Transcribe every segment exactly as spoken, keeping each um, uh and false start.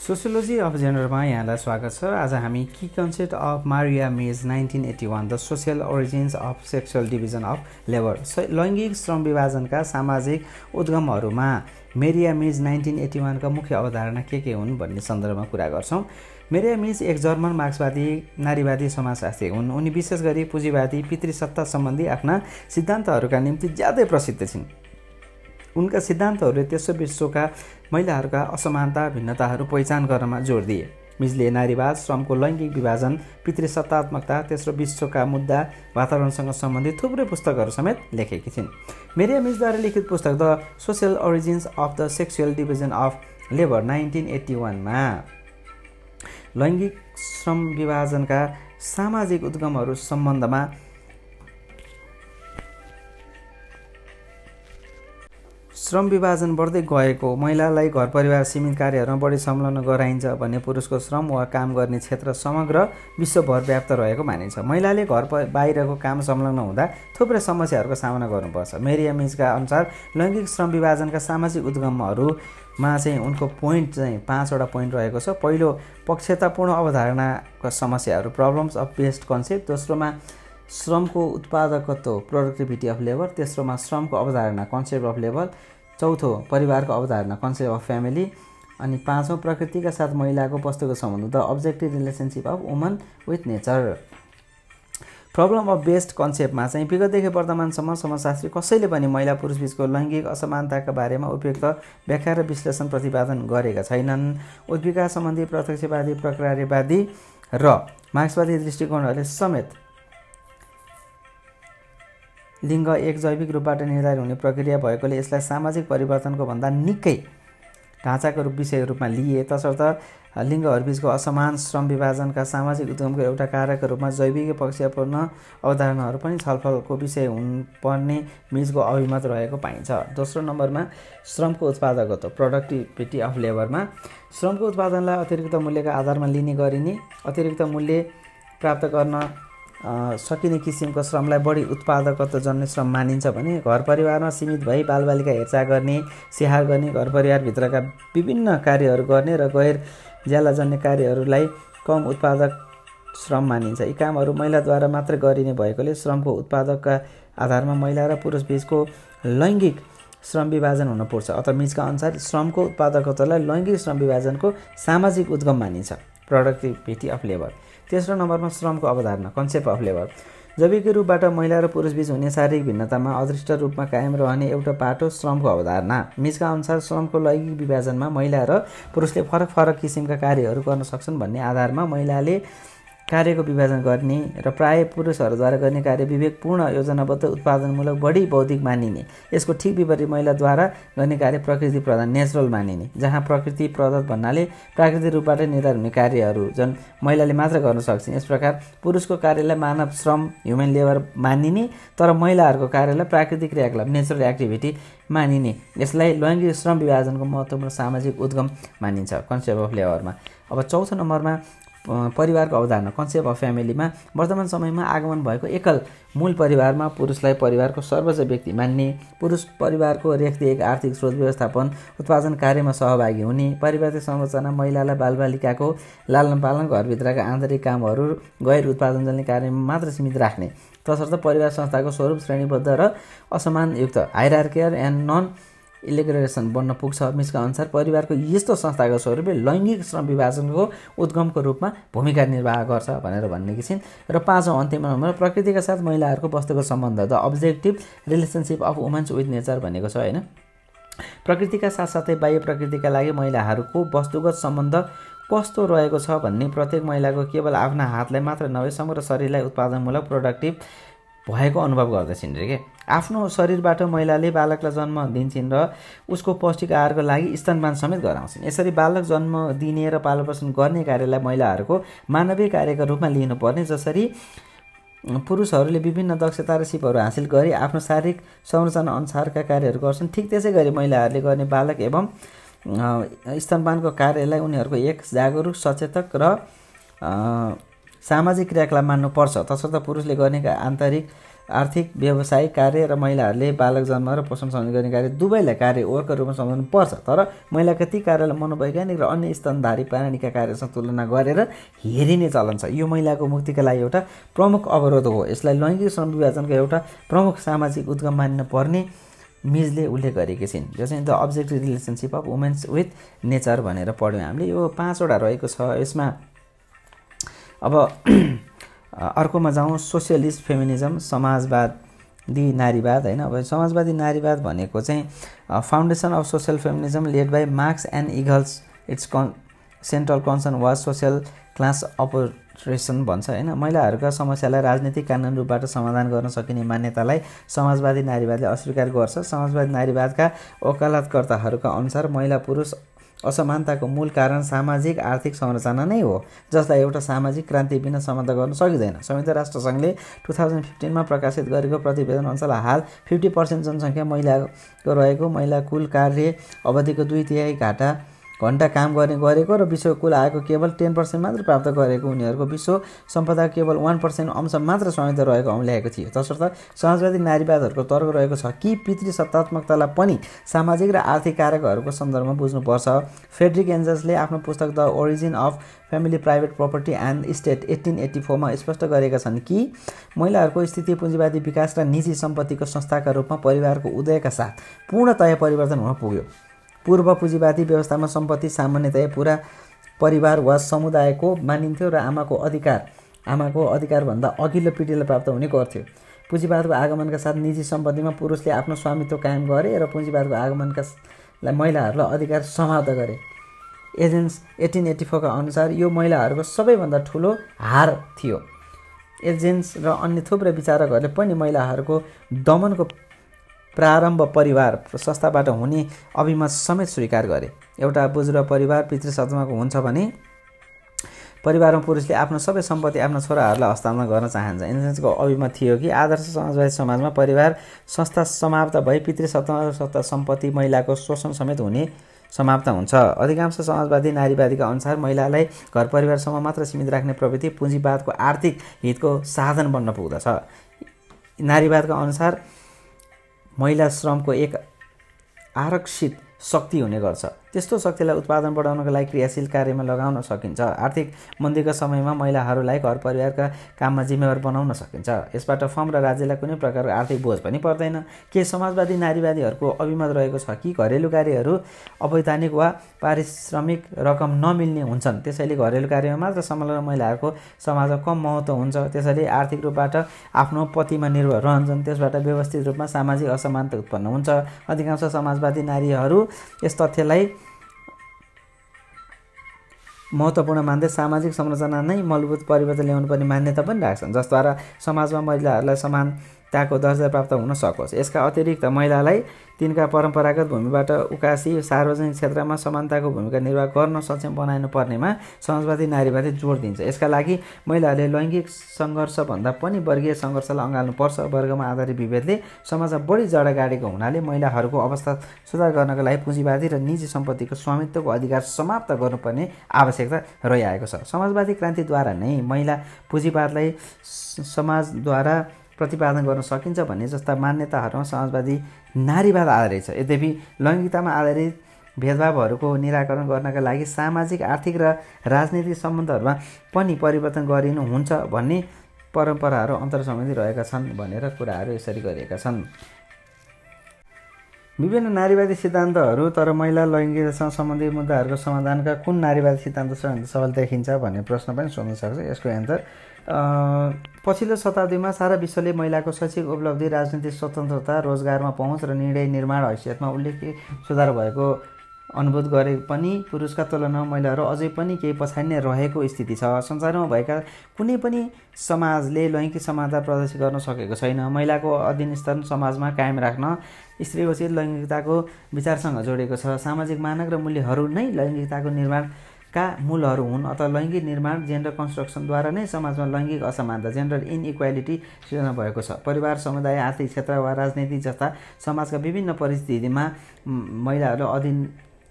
Sociology of जेन्डरमा यहाँलाई स्वागत छ। आज हामी की concept of Maria Mies nineteen eighty one the social origins of sexual division of labour लैङ्गिक श्रम विभाजनका सामाजिक उद्गमहरूमा मेरिया मेज नाइन्टिन एट्टी वानका मुख्य अवधारणा के के हुन् भन्ने सन्दर्भमा कुरा गर्छौँ। मेरिया मेज एक जर्मन मार्क्सवादी नारीवादी समाजशास्त्री हुन्। उनी विशेष गरी पुँजीवादी पितृसत्ता सम्बन्धी आफ्ना सिद्धान्तहरूका निम्ति ज्यादै प्रसिद्ध छिन्। उनका सिद्धान्तहरूले तेस्रो विश्वका महिलाहरूका असमानता भिन्नताहरू पहिचान गर्नमा जोड दिए। मिजले नारीवाद, श्रमको लैङ्गिक विभाजन, पितृसत्तात्मकता, तेस्रो विश्वका मुद्दा, वातावरणसँग सम्बन्धित थुप्रै पुस्तकहरू समेत लेखेकी छिन्। मेरिया मिजद्वारा लिखित पुस्तक the social origins of the sexual division of labour nineteen eighty वानमा लैङ्गिक श्रम विभाजनका सामाजिक उद्गमहरू सम्बन्धमा श्रम विभाजन बढ्दै गएको, महिलालाई घर परिवार सीमित कार्यहरूमा बढी संलग्न गराइन्छ भने पुरुषको श्रम वा काम गर्ने क्षेत्र समग्र विश्वभर व्याप्त रहेको मानिन्छ। महिलाले घर बाहिरको काम संलग्न हुँदा थुप्रै समस्याहरूको सामना गर्नुपर्छ। मेरिया मिजका अनुसार लैङ्गिक श्रम विभाजनका सामाजिक उद्गमहरूमा चाहिँ उनको पोइन्ट चाहिँ पाँचवटा पोइन्ट रहेको छ। पहिलो, पक्षतापूर्ण अवधारणाका समस्याहरू, प्रब्लम्स अफ बेस्ड कन्सेप्ट। दोस्रोमा श्रमको उत्पादकत्व, प्रोडक्टिभिटी अफ लेबर। तेस्रोमा श्रमको अवधारणा, कन्सेप्ट अफ लेबर। चौथो, परिवारको अवधारणा, कन्सेप्ट अफ फ्यामिली। अनि पाँचौँ, प्रकृतिका साथ महिलाको वस्तुको सम्बन्ध, the objective relationship of woman with nature. Problem of based कन्सेप्टमा चाहिँ विगतदेखि वर्तमानसम्म समाजशास्त्री कसैले पनि महिला पुरुष बीचको लैङ्गिक असमानताका बारेमा उपयुक्त व्याख्या र विश्लेषण प्रतिपादन गरेका छैनन्। उद्विकास सम्बन्धी प्रत्यक्षवादी, प्रक्रियावादी र मार्क्सवादी दृष्टिकोणहरूले समेत लिङ्ग एक जैविक रूपबाट निर्धारित हुने प्रक्रिया भएकोले यसलाई सामाजिक परिवर्तनको भन्दा निकै ढाँचाको विषय रूपमा लिए। तसर्थ लिङ्गहरूबीचको असमान श्रम विभाजनका सामाजिक उद्गमको एउटा कारकको रूपमा जैविक पक्षपूर्ण अवधारणाहरू पनि छलफलको विषय हुनुपर्ने मिजको अभिमत रहेको पाइन्छ। दोस्रो नम्बरमा श्रमको उत्पादकत्व, प्रोडक्टिभिटी अफ लेबरमा श्रमको उत्पादनलाई अतिरिक्त मूल्यका आधारमा लिने गरिने, अतिरिक्त मूल्य प्राप्त गर्न सकिने किसिमको श्रमलाई बढी उत्पादकत्व जन्ने श्रम मानिन्छ भने घर परिवारमा सीमित भई बालबालिका हेरचाह गर्ने, स्याहार गर्ने, घर परिवारभित्रका विभिन्न कार्यहरू गर्ने र गैर ज्यालाजन्य कार्यहरूलाई कम उत्पादक श्रम मानिन्छ। यी कामहरू महिलाद्वारा मात्र गरिने भएकोले श्रमको उत्पादकका आधारमा महिला र पुरुष बीचको लैङ्गिक श्रम विभाजन हुन पुग्छ। अत मिजका अनुसार श्रमको उत्पादकत्वलाई लैङ्गिक श्रम विभाजनको सामाजिक उद्गम मानिन्छ, प्रोडक्टिभिटी अफ लेबर। तेस्रो नम्बरमा श्रमको अवधारणा, कन्सेप्ट अफ लेबर। जैविक रूपबाट महिला र पुरुष बीच हुने शारीरिक भिन्नतामा अदृष्ट रूपमा कायम रहने एउटा पाटो श्रमको अवधारणा। मिजका अनुसार श्रमको लैङ्गिक विभाजनमा महिला र पुरुषले फरक फरक किसिमका कार्यहरू गर्न सक्छन् भन्ने आधारमा महिलाले कार्यको विभाजन गर्ने र प्राय पुरुषहरूद्वारा गर्ने कार्य विवेकपूर्ण, योजनाबद्ध, उत्पादनमूलक, बढी बौद्धिक मानिने। यसको ठिक विपरीत महिलाद्वारा गर्ने कार्य प्रकृति प्रधान, नेचुरल मानिने। जहाँ प्रकृति प्रदत्त भन्नाले प्राकृतिक रूपबाट निर्धारित हुने कार्यहरू जुन महिलाले मात्र गर्न सक्छन्। यस प्रकार पुरुषको कार्यलाई मानव श्रम, ह्युमन लेबर मानिने, तर महिलाहरूको कार्यलाई प्राकृतिक क्रियाकलाप, नेचुरल एक्टिभिटी मानिने। यसलाई लैङ्गिक श्रम विभाजनको महत्त्वपूर्ण सामाजिक उद्गम मानिन्छ, कन्सेप्ट अफ लेबरमा। अब चौथो नम्बरमा परिवारको अवधारणा, कन्सेप्ट अफ फ्यामिलीमा वर्तमान समयमा आगमन भएको एकल मूल परिवारमा पुरुषलाई परिवारको सर्वोच्च व्यक्ति मान्ने, पुरुष परिवारको रेखदेख, आर्थिक स्रोत व्यवस्थापन, उत्पादन कार्यमा सहभागी हुने, पारिवारिक संरचना, महिलालाई बालबालिकाको लालन पालन, घरभित्रका आन्तरिक कामहरू गैर उत्पादनजन्य कार्यमा मात्र सीमित राख्ने। तसर्थ परिवार संस्थाको स्वरूप श्रेणीबद्ध र असमानयुक्त, हायरार्कियल एन्ड नन इलेग्रेसन बन्न पुग्छ। मिसका अनुसार परिवारको यस्तो संस्थाको स्वरूपले लैङ्गिक श्रम विभाजनको उद्गमको रूपमा भूमिका निर्वाह गर्छ भनेर भनेकी छिन्। र पाँचौँ अन्तिम नम्बर, प्रकृतिका साथ महिलाहरूको वस्तुको सम्बन्ध, the objective relationship of women's with nature भनेको छ होइन। प्रकृतिका साथसाथै बाह्य प्रकृतिका लागि महिलाहरूको वस्तुगत सम्बन्ध कस्तो रहेको छ भन्ने प्रत्येक महिलाको केवल आफ्ना हातलाई मात्र नभए समग्र शरीरलाई उत्पादनमूलक, प्रोडक्टिभ भएको अनुभव गर्दछिन् रे के। आफ्नो शरीरबाट महिलाले बालकलाई जन्म दिन्छन् र उसको पौष्टिक आहारको लागि स्तनपान समेत गराउँछिन्। यसरी बालक जन्म दिने र पालनपोषण गर्ने कार्यलाई महिलाहरूको मानवीय कार्यका रूपमा लिनुपर्ने, जसरी पुरुषहरूले विभिन्न दक्षता र सिपहरू हासिल गरी आफ्नो शारीरिक संरचना अनुसारका कार्यहरू गर्छन्, ठिक त्यसै गरी महिलाहरूले गर्ने बालक एवं स्तनपानको कार्यलाई उनीहरूको एक जागरुक, सचेतक र सामाजिक क्रियाकलाप मान्नुपर्छ। तसर्थ पुरुषले गर्ने आन्तरिक आर्थिक व्यावसायिक कार्य र महिलाहरूले बालक जन्म र पोषण सम्बन्धी गर्ने कार्य दुवैलाई कार्य ओरको रूपमा सम्झाउनु पर्छ। तर महिलाका ती कार्यलाई मनोवैज्ञानिक र अन्य स्तनधारी प्राणीका कार्यसँग तुलना गरेर हेरिने चलन छ। यो महिलाको मुक्तिका लागि एउटा प्रमुख अवरोध हो। यसलाई लैङ्गिक श्रम विभाजनको एउटा प्रमुख सामाजिक उद्गम मान्न पर्ने मिजले उल्लेख गरेकी छिन्। जो चाहिँ the objective relationship of women's with nature भनेर पढ्यौँ हामीले। यो पाँचवटा रहेको छ। यसमा अब अर्कोमा जाउँ, सोसियलिस्ट फेमिनिजम, समाजवादी नारीवाद होइन। अब समाजवादी नारीवाद भनेको चाहिँ foundation of social feminism led by Marx and Engels. Its con central concern was social class oppression भन्छ होइन। महिलाहरूका समस्यालाई राजनीतिक कानुन रूपबाट समाधान गर्न सकिने मान्यतालाई समाजवादी नारीवादले अस्वीकार गर्छ। समाजवादी नारीवादका वकालतकर्ताहरूका अनुसार महिला पुरुष असमानताको मूल कारण सामाजिक आर्थिक संरचना नै हो, जसलाई एउटा सामाजिक क्रान्ति बिना समाधान गर्न सकिँदैन। संयुक्त राष्ट्रसङ्घले टु थाउजन्ड फिफ्टिनमा प्रकाशित गरेको प्रतिवेदन अनुसार हाल फिफ्टी पर्सेन्ट जनसङ्ख्या महिलाको रहेको महिला कुल कार्य अवधिको दुई तिहाई घाटा घन्टा काम गर्ने गरेको र विश्व कुल आएको केवल टेन पर्सेन्ट मात्र प्राप्त गरेको, उनीहरूको विश्व सम्पदाको केवल वान पर्सेन्ट अंश मात्र संयुक्त रहेको उल्लेखेको थियो। तसर्थ समाजवादी नारीवादहरूको तर्क रहेको छ कि पितृसत्तात्मकतालाई पनि सामाजिक र आर्थिक कारकहरूको सन्दर्भमा बुझ्नुपर्छ। फ्रेडरिक एन्जल्सले आफ्नो पुस्तक the origin of family private property and state eighteen eighty फोरमा स्पष्ट गरेका छन् कि महिलाहरूको स्थिति पुँजीवादी विकास र निजी सम्पत्तिको संस्थाका रूपमा परिवारको उदयका साथ पूर्णतया परिवर्तन हुन पुग्यो। पूर्व पुँजीवादी व्यवस्थामा सम्पत्ति सामान्यतया पुरा परिवार वा समुदायको मानिन्थ्यो र आमाको अधिकार आमाको अधिकारभन्दा अघिल्लो पिँढीलाई प्राप्त हुने गर्थ्यो। पुँजीवादको आगमनका साथ निजी सम्पत्तिमा पुरुषले आफ्नो स्वामित्व कायम गरे र पुँजीवादको आगमनका महिलाहरूलाई अधिकार समाप्त गरे। एजेन्स एट्टिन एट्टी फोरका अनुसार यो महिलाहरूको सबैभन्दा ठुलो हार थियो। एजेन्स र अन्य थुप्रै विचारकहरूले पनि महिलाहरूको दमनको प्रारम्भ परिवार संस्थाबाट हुने अभिमत समेत स्वीकार गरे। एउटा बुजुर्ग परिवार पितृसत्तात्मक हुन्छ भने परिवारमा पुरुषले आफ्नो सबै सम्पत्ति आफ्ना छोराहरूलाई हस्तान्तरण गर्न चाहन्छ। एजेन्सको अभिमत थियो कि आदर्श समाजवादी समाजमा परिवार संस्था समाप्त भई पितृसत्तात्मक सत्ता सम्पत्ति महिलाको शोषण समेत हुने समाप्त हुन्छ। अधिकांश समाजवादी नारीवादीका अनुसार महिलालाई घर परिवारसम्म मात्र सीमित राख्ने प्रवृत्ति पुँजीवादको आर्थिक हितको साधन बन्न पुग्दछ। नारीवादका अनुसार महिला श्रमको एक आरक्षित शक्ति हुने गर्छ। त्यस्तो शक्तिलाई उत्पादन बढाउनका लागि क्रियाशील कार्यमा लगाउन सकिन्छ। आर्थिक मन्दीका समयमा महिलाहरूलाई घर परिवारका काममा जिम्मेवार बनाउन सकिन्छ। यसबाट फर्म र राज्यलाई कुनै प्रकारको आर्थिक बोझ पनि पर्दैन। के समाजवादी नारीवादीहरूको अभिमत रहेको छ कि घरेलु कार्यहरू अवैधानिक वा पारिश्रमिक रकम नमिल्ने हुन्छन्, त्यसैले घरेलु कार्यमा मात्र संलग्न महिलाहरूको समाजमा कम महत्त्व हुन्छ, त्यसैले आर्थिक रूपबाट आफ्नो पतिमा निर्भर रहन्छन्, त्यसबाट व्यवस्थित रूपमा सामाजिक असमानता उत्पन्न हुन्छ। अधिकांश समाजवादी नारीहरू यस तथ्यलाई महत्त्वपूर्ण मान्दै सामाजिक संरचना नै मूलभूत परिवर्तन ल्याउनु पर्ने मान्यता पनि राख्छन्, जसद्वारा समाजमा महिलाहरूलाई समानताको दर्जा प्राप्त हुन सकोस्। यसका अतिरिक्त महिलालाई तिनका परम्परागत भूमिबाट उकासी सार्वजनिक क्षेत्रमा समानताको भूमिका निर्वाह गर्न सक्षम बनाउनु पर्नेमा समाजवादी नारीवादी जोड दिन्छ। यसका लागि महिलाहरूले लैङ्गिक सङ्घर्षभन्दा पनि वर्गीय सङ्घर्षलाई अँगाल्नुपर्छ। वर्गमा आधारित विभेदले समाजमा बढी जड गाडेको हुनाले महिलाहरूको अवस्था सुधार गर्नका लागि पुँजीवादी र निजी सम्पत्तिको स्वामित्वको अधिकार समाप्त गर्नुपर्ने आवश्यकता रहिआएको छ। समाजवादी क्रान्तिद्वारा नै महिला पुँजीवादलाई समाजद्वारा प्रतिपादन गर्न सकिन्छ भन्ने जस्ता मान्यताहरूमा समाजवादी नारीवाद आधारित छ। यद्यपि लैङ्गिकतामा आधारित भेदभावहरूको निराकरण गर्नका लागि सामाजिक आर्थिक र राजनीतिक सम्बन्धहरूमा पनि परिवर्तन गरिनु हुन्छ भन्ने परम्पराहरू अन्तर्सम्बन्धी रहेका छन् भनेर कुराहरू यसरी गरिएका छन्। विभिन्न नारीवादी सिद्धान्तहरू, तर महिला लैङ्गिकतासँग सम्बन्धित मुद्दाहरूको समाधानका कुन नारीवादी सिद्धान्त सबल देखिन्छ भन्ने प्रश्न पनि सोध्न सक्छ। यसको एन्सर पछिल्लो शताब्दीमा सारा विश्वले महिलाको शैक्षिक उपलब्धि, राजनीतिक स्वतन्त्रता, रोजगारमा पहुँच र निर्णय निर्माण हैसियतमा उल्लेख्य सुधार भएको अनुभूत गरे पनि पुरुषका तुलनामा महिलाहरू अझै पनि केही पछाडि नै रहेको स्थिति छ। संसारमा भएका कुनै पनि समाजले लैङ्गिक समानता प्रदर्शित गर्न सकेको छैन। महिलाको अधीनस्थ समाजमा कायम राख्न स्त्रीोचित लैङ्गिकताको विचारसँग जोडिएको छ। सामाजिक मानक र मूल्यहरू नै लैङ्गिकताको निर्माणका मूलहरू हुन्। अत लैङ्गिक निर्माण जेन्डर कन्स्ट्रक्सनद्वारा नै समाजमा लैङ्गिक असमानता जेन्डर इनइक्वालिटी सृजना भएको छ। परिवार, समुदाय, आर्थिक क्षेत्र वा राजनीति जस्ता समाजका विभिन्न परिस्थितिमा महिलाहरू अधीन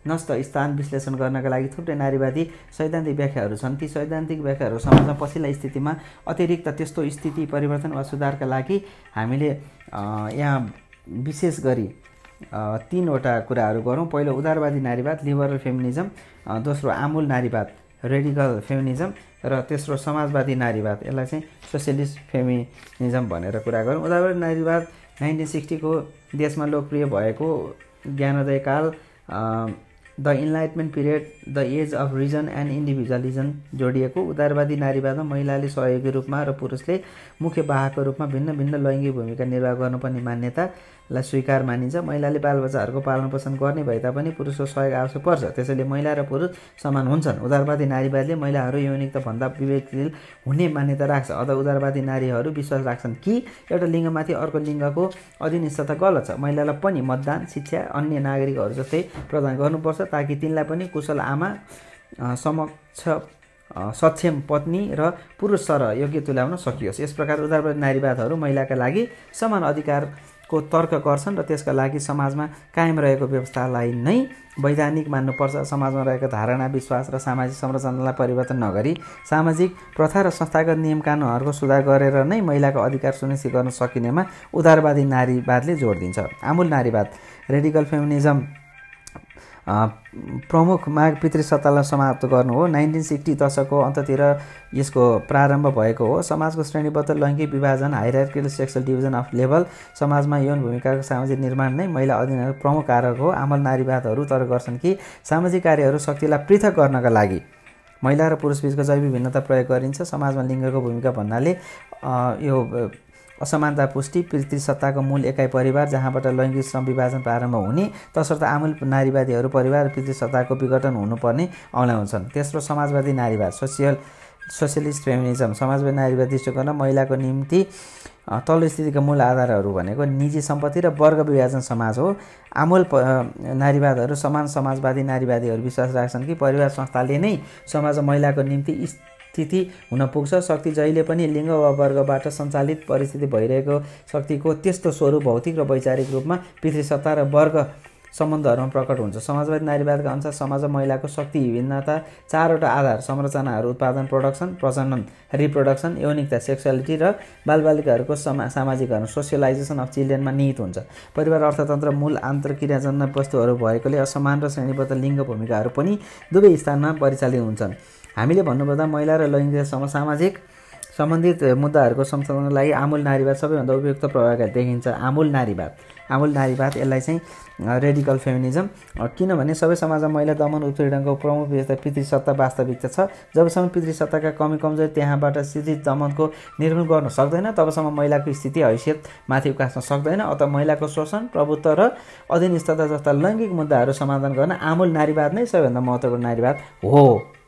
नष्ट स्थान विश्लेषण गर्नका लागि थुप्रै नारीवादी सैद्धान्तिक व्याख्याहरू छन्। ती सैद्धान्तिक व्याख्याहरू समाजमा पछिल्ला स्थितिमा अतिरिक्त त्यस्तो स्थिति परिवर्तन वा सुधारका लागि हामीले यहाँ विशेष गरी तीनवटा कुराहरू गरौँ। पहिलो उदारवादी नारीवाद लिबरल फेमिनिजम, दोस्रो आमूल नारीवाद रेडिकल फेमिनिजम र तेस्रो समाजवादी नारीवाद यसलाई चाहिँ सोसियलिस्ट फेमिनिजम भनेर कुरा गरौँ। उदारवादी नारीवाद नाइन्टिन सिक्सटीको देशमा लोकप्रिय भएको ज्ञानोदय काल, the Enlightenment period, the age of reason and individualism जोडिएको। उदारवादी नारीवादमा महिलाले सहयोगी रूपमा र पुरुषले मुख्य वाहकको रूपमा भिन्न भिन्न लैङ्गिक भूमिका निर्वाह गर्नुपर्ने मान्यतालाई स्वीकार मानिन्छ। महिलाले बालबच्चाहरूको पालन पोषण गर्ने भए तापनि पुरुषको सहयोग आवश्यक पर्छ, त्यसैले महिला र पुरुष समान हुन्छन्। उदारवादी नारीवादले महिलाहरू यौनिकताभन्दा विवेकशील हुने मान्यता राख्छ। अझ उदारवादी नारीहरू विश्वास राख्छन् कि एउटा लिङ्गमाथि अर्को लिङ्गको अधीनस्थता गलत छ। महिलालाई पनि मतदान, शिक्षा अन्य नागरिकहरू जस्तै प्रदान गर्नुपर्छ ताकि तिनलाई पनि कुशल आमा, समक्ष सक्षम पत्नी र पुरुष सर योग्य तुल्याउन सकियोस्। यस प्रकार उदारवादी नारीवादहरू महिलाका लागि समान अधिकारको तर्क गर्छन् र त्यसका लागि समाजमा कायम रहेको व्यवस्थालाई नै वैधानिक मान्नुपर्छ। समाजमा रहेका धारणा, विश्वास र सामाजिक संरचनालाई परिवर्तन नगरी सामाजिक प्रथा र संस्थागत नियम कानुनहरूको सुधार गरेर नै महिलाको अधिकार सुनिश्चित गर्न सकिनेमा उदारवादी नारीवादले जोड दिन्छ। आमूल नारीवाद रेडिकल फेमिनिजम प्रमुख माग पितृसत्तालाई समाप्त गर्नु हो। नाइन्टिन सिक्सटी दशकको अन्ततिर यसको प्रारम्भ भएको हो। समाजको श्रेणीबद्ध लैङ्गिक विभाजन, hierarchical sexual division of level, समाजमा यौन भूमिकाको सामाजिक निर्माण नै महिला अधिकारको प्रमुख कारक हो। आमूल नारीवादहरू तर्क गर्छन् कि सामाजिक कार्यहरू शक्तिलाई पृथक गर्नका लागि महिला र पुरुषबीचको जैविक भिन्नता प्रयोग गरिन्छ। समाजमा लिङ्गको भूमिका भन्नाले यो असमानता पुष्टि, पितृसत्ताको मूल एकाइ परिवार जहाँबाट लैङ्गिक संविभाजन प्रारम्भ हुने, तसर्थ आमूल नारीवादीहरू परिवार र पितृसत्ताको विघटन हुनुपर्ने औँल्याउँछन्। तेस्रो समाजवादी नारीवाद सोसियल सोसियलिस्ट फेमिनिजम। समाजवादी नारीवाद दृष्टिकोण महिलाको निम्ति तल्लो स्थितिका मूल आधारहरू भनेको निजी सम्पत्ति र वर्ग विभाजन समाज हो। आमूल नारीवादहरू समान समाजवादी नारीवादीहरू विश्वास राख्छन् कि परिवार संस्थाले नै समाजमा महिलाको निम्ति स्थिति हुन पुग्छ। शक्ति जहिले पनि लिङ्ग वा वर्गबाट सञ्चालित परिस्थिति भइरहेको शक्तिको त्यस्तो स्वरूप भौतिक र वैचारिक रूपमा पितृसत्ता र वर्ग सम्बन्धहरूमा प्रकट हुन्छ। समाजवादी नारीवादका अनुसार समाजमा महिलाको शक्ति भिन्नता चारवटा आधार संरचनाहरू उत्पादन, प्रोडक्सन, प्रजनन, रिप्रोडक्सन, यौनिकता, सेक्सुअलिटी र बालबालिकाहरूको समा सामाजिकरण सोसियलाइजेसन अफ चिल्ड्रेनमा निहित हुन्छ। परिवार अर्थतन्त्र मूल आन्तरक्रियाजन्य वस्तुहरू भएकोले असमान र श्रेणीबद्ध लिङ्ग भूमिकाहरू पनि दुवै स्थानमा परिचालित हुन्छन्। हामीले भन्नुपर्दा महिला र लैङ्गिक सामाजिक सम्बन्धित मुद्दाहरूको संशोधनको लागि आमूल नारीवाद सबैभन्दा उपयुक्त प्रभावकारी देखिन्छ। आमूल नारीवाद आमूल नारीवाद यसलाई चाहिँ रेडिकल फेमिनिजम, किनभने सबै समाजमा महिला दमन उत्पीडनको प्रमुख विशेषता पितृसत्ता वास्तविकता छ। जबसम्म पितृसत्ताका कमी कमजोरी त्यहाँबाट स्थिति दमनको निर्मूल गर्न सक्दैन तबसम्म महिलाको स्थिति हैसियत माथि उकास्न सक्दैन। अत महिलाको शोषण, प्रभुत्व र अधीनस्थता जस्ता लैङ्गिक मुद्दाहरू समाधान गर्न आमूल नारीवाद नै सबैभन्दा महत्त्वपूर्ण नारीवाद हो।